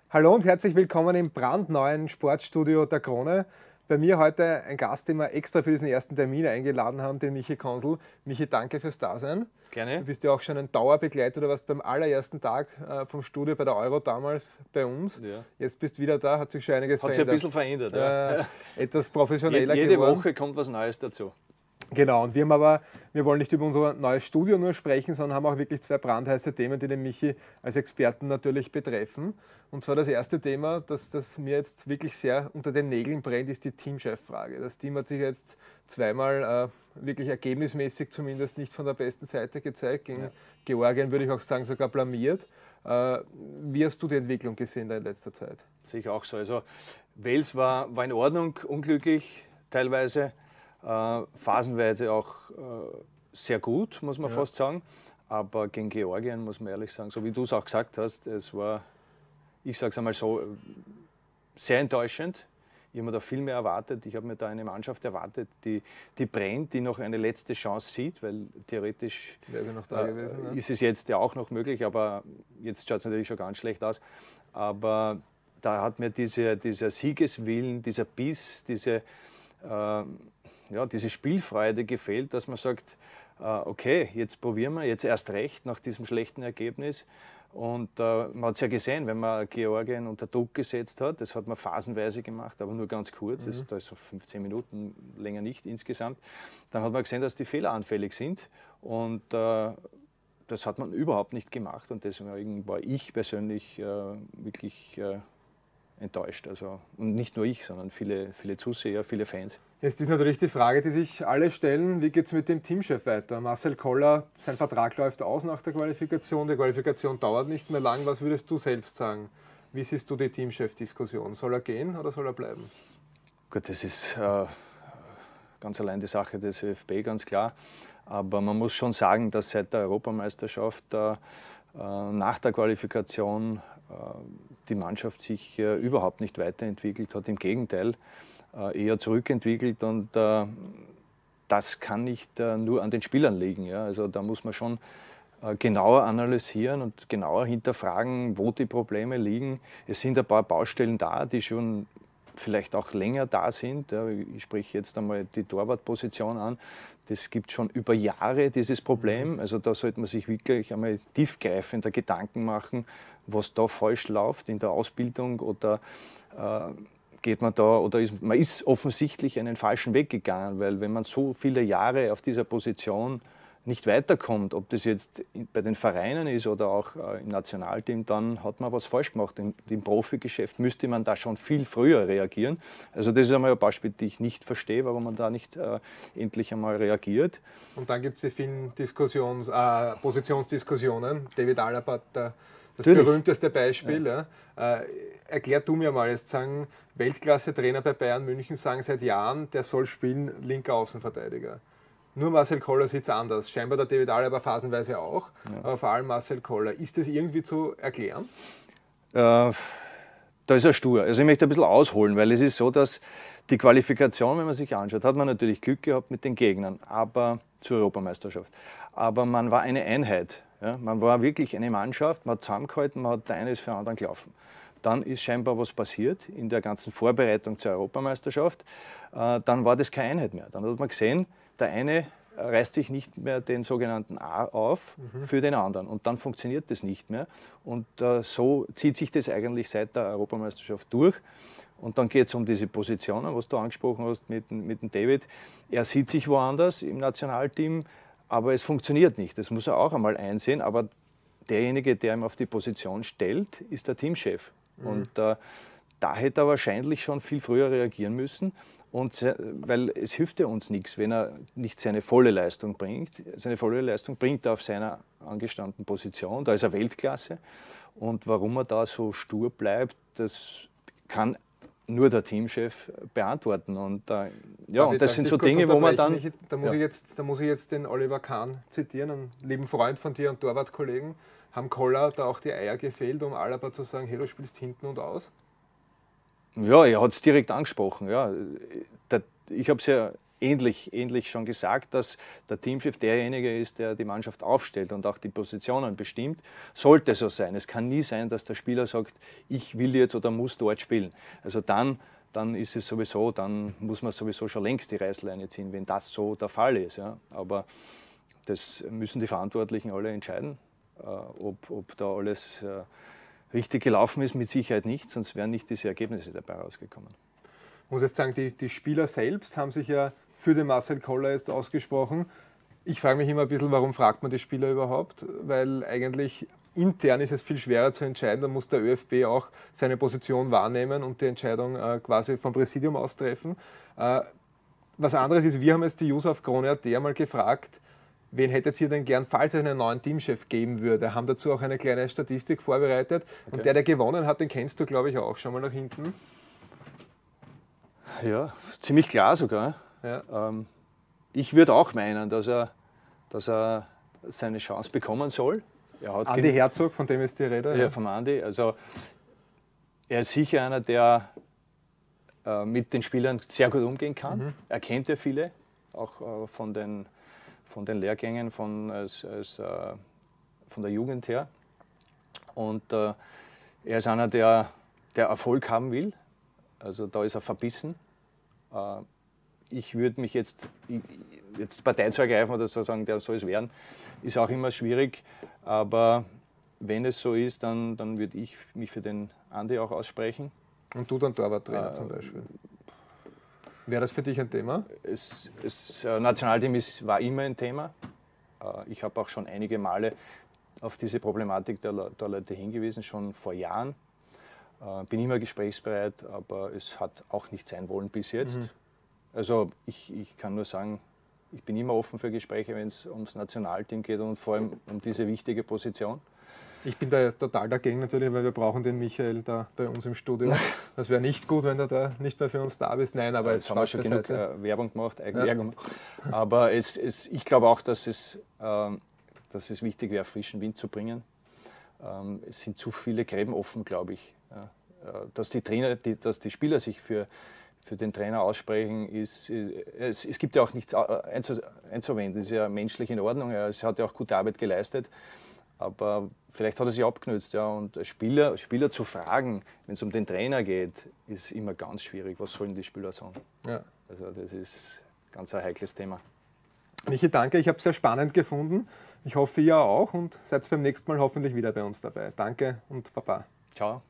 Hallo und herzlich willkommen im brandneuen Sportstudio der Krone. Bei mir heute ein Gast, den wir extra für diesen ersten Termin eingeladen haben, den Michi Konsel. Michi, danke fürs Dasein. Gerne. Du bist ja auch schon ein Dauerbegleiter, du warst beim allerersten Tag vom Studio bei der Euro damals bei uns. Ja. Jetzt bist du wieder da, hat sich schon einiges Hat verändert. sich ein bisschen verändert. Ja. Etwas professioneller Jede geworden. Woche kommt was Neues dazu. Genau, und wir wollen nicht über unser neues Studio nur sprechen, sondern haben auch wirklich zwei brandheiße Themen, die den Michi als Experten natürlich betreffen. Und zwar das erste Thema, das mir jetzt wirklich sehr unter den Nägeln brennt, ist die Teamchef-Frage. Das Team hat sich jetzt zweimal wirklich ergebnismäßig zumindest nicht von der besten Seite gezeigt. Gegen Georgien würde ich auch sagen, sogar blamiert. Wie hast du die Entwicklung gesehen da in letzter Zeit? Sehe ich auch so. Also Wales war in Ordnung, unglücklich teilweise. Phasenweise auch sehr gut, muss man fast sagen. Aber gegen Georgien, muss man ehrlich sagen, so wie du es auch gesagt hast, es war, ich sage es einmal so, sehr enttäuschend. Ich habe mir da viel mehr erwartet. Ich habe mir da eine Mannschaft erwartet, die brennt, die noch eine letzte Chance sieht, weil theoretisch Wäre sie noch da gewesen, ne? ist es jetzt ja auch noch möglich, aber jetzt schaut es natürlich schon ganz schlecht aus. Aber da hat mir dieser Siegeswillen, dieser Biss, diese Spielfreude gefehlt, dass man sagt, okay, jetzt probieren wir, jetzt erst recht nach diesem schlechten Ergebnis. Und man hat es ja gesehen, wenn man Georgien unter Druck gesetzt hat, das hat man phasenweise gemacht, aber nur ganz kurz, da ist so 15 Minuten, länger nicht insgesamt, dann hat man gesehen, dass die Fehler anfällig sind und das hat man überhaupt nicht gemacht und deswegen war ich persönlich wirklich enttäuscht. Also, und nicht nur ich, sondern viele Zuseher, viele Fans. Jetzt ist natürlich die Frage, die sich alle stellen, wie geht es mit dem Teamchef weiter? Marcel Koller, sein Vertrag läuft aus nach der Qualifikation, die Qualifikation dauert nicht mehr lang. Was würdest du selbst sagen? Wie siehst du die Teamchef-Diskussion? Soll er gehen oder soll er bleiben? Gut, das ist ganz allein die Sache des ÖFB, ganz klar. Aber man muss schon sagen, dass seit der Europameisterschaft nach der Qualifikation die Mannschaft sich überhaupt nicht weiterentwickelt hat, im Gegenteil, eher zurückentwickelt und das kann nicht nur an den Spielern liegen. Ja? Also da muss man schon genauer analysieren und genauer hinterfragen, wo die Probleme liegen. Es sind ein paar Baustellen da, die schon vielleicht auch länger da sind. Ja, ich spreche jetzt einmal die Torwartposition an. Das gibt schon über Jahre dieses Problem. Also da sollte man sich wirklich einmal tiefgreifender Gedanken machen, was da falsch läuft in der Ausbildung oder geht man da oder man ist offensichtlich einen falschen Weg gegangen, weil wenn man so viele Jahre auf dieser Position nicht weiterkommt, ob das jetzt bei den Vereinen ist oder auch im Nationalteam, dann hat man was falsch gemacht. Im Profigeschäft müsste man da schon viel früher reagieren. Also das ist einmal ein Beispiel, das ich nicht verstehe, warum man da nicht endlich einmal reagiert. Und dann gibt es die vielen Positionsdiskussionen. David Alaba, das berühmteste Beispiel. Ja. Erklär du mir mal, jetzt sagen Weltklasse-Trainer bei Bayern München, sagen seit Jahren, der soll spielen linker Außenverteidiger. Nur Marcel Koller sieht es anders. Scheinbar der David Alaba phasenweise auch, aber vor allem Marcel Koller. Ist das irgendwie zu erklären? Da ist er stur. Also ich möchte ein bisschen ausholen, weil es ist so, dass die Qualifikation, wenn man sich anschaut, hat man natürlich Glück gehabt mit den Gegnern, aber zur Europameisterschaft. Aber man war eine Einheit. Ja? Man war wirklich eine Mannschaft, man hat zusammengehalten, man hat der eine ist für den anderen gelaufen. Dann ist scheinbar was passiert in der ganzen Vorbereitung zur Europameisterschaft. Dann war das keine Einheit mehr. Dann hat man gesehen, der eine reißt sich nicht mehr den sogenannten A auf für den anderen und dann funktioniert das nicht mehr und so zieht sich das eigentlich seit der Europameisterschaft durch und dann geht es um diese Positionen, was du angesprochen hast mit dem David. Er sieht sich woanders im Nationalteam, aber es funktioniert nicht, das muss er auch einmal einsehen, aber derjenige, der ihm auf die Position stellt, ist der Teamchef und da hätte er wahrscheinlich schon viel früher reagieren müssen. Und weil es hilft ja uns nichts, wenn er nicht seine volle Leistung bringt. Seine volle Leistung bringt er auf seiner angestammten Position, da ist er Weltklasse. Und warum er da so stur bleibt, das kann nur der Teamchef beantworten. Und das sind so Dinge, wo man dann... Da muss ich jetzt den Oliver Kahn zitieren, einen lieben Freund von dir und Torwartkollegen. Haben Koller da auch die Eier gefehlt, um Alaba zu sagen, hey, du spielst hinten und aus? Ja, er hat es direkt angesprochen. Ja. Ich habe es ja ähnlich schon gesagt, dass der Teamchef derjenige ist, der die Mannschaft aufstellt und auch die Positionen bestimmt. Sollte so sein. Es kann nie sein, dass der Spieler sagt, ich will jetzt oder muss dort spielen. Also dann ist es sowieso, dann muss man sowieso schon längst die Reißleine ziehen, wenn das so der Fall ist. Ja. Aber das müssen die Verantwortlichen alle entscheiden, ob da alles richtig gelaufen ist, mit Sicherheit nicht, sonst wären nicht diese Ergebnisse dabei rausgekommen. Ich muss jetzt sagen, die Spieler selbst haben sich ja für den Marcel Koller jetzt ausgesprochen. Ich frage mich immer ein bisschen, warum fragt man die Spieler überhaupt? Weil eigentlich intern ist es viel schwerer zu entscheiden. Da muss der ÖFB auch seine Position wahrnehmen und die Entscheidung quasi vom Präsidium aus treffen. Was anderes ist, wir haben jetzt die User auf Krone.at einmal gefragt, wen hättet ihr denn gern, falls es einen neuen Teamchef geben würde? Haben dazu auch eine kleine Statistik vorbereitet. Okay. Und der gewonnen hat, den kennst du, glaube ich, auch. Schau mal nach hinten. Ja, ziemlich klar sogar. Ja. Ich würde auch meinen, dass er seine Chance bekommen soll. Andi Herzog, von dem ist die Rede. Ja, vom Andi. Also, er ist sicher einer, der mit den Spielern sehr gut umgehen kann. Mhm. Er kennt ja viele, auch von den Lehrgängen von der Jugend her. Und er ist einer, der Erfolg haben will. Also da ist er verbissen. Ich würde mich jetzt Partei zu ergreifen oder so sagen, der soll es werden, ist auch immer schwierig. Aber wenn es so ist, dann würde ich mich für den Andi auch aussprechen. Und du dann Torwarttrainer zum Beispiel? Wäre das für dich ein Thema? Das Nationalteam war immer ein Thema. Ich habe auch schon einige Male auf diese Problematik der Leute hingewiesen, schon vor Jahren. Bin immer gesprächsbereit, aber es hat auch nicht sein wollen bis jetzt. Mhm. Also ich kann nur sagen, ich bin immer offen für Gespräche, wenn es ums Nationalteam geht und vor allem um diese wichtige Position. Ich bin da total dagegen natürlich, weil wir brauchen den Michael da bei uns im Studio. Das wäre nicht gut, wenn du da nicht mehr für uns da bist. Nein, aber jetzt haben wir schon genug Werbung gemacht, Eigenwerbung. Ja. Aber ich glaube auch, dass es wichtig wäre, frischen Wind zu bringen. Es sind zu viele Gräben offen, glaube ich. Dass die Spieler sich für den Trainer aussprechen, es gibt ja auch nichts einzuwenden. Das ist ja menschlich in Ordnung. Es hat ja auch gute Arbeit geleistet. Aber vielleicht hat er sich abgenützt. Ja. Und Spieler zu fragen, wenn es um den Trainer geht, ist immer ganz schwierig. Was sollen die Spieler sagen? Ja. Also das ist ganz ein heikles Thema. Michi, danke. Ich habe es sehr spannend gefunden. Ich hoffe, ihr auch und seid beim nächsten Mal hoffentlich wieder bei uns dabei. Danke und Baba. Ciao.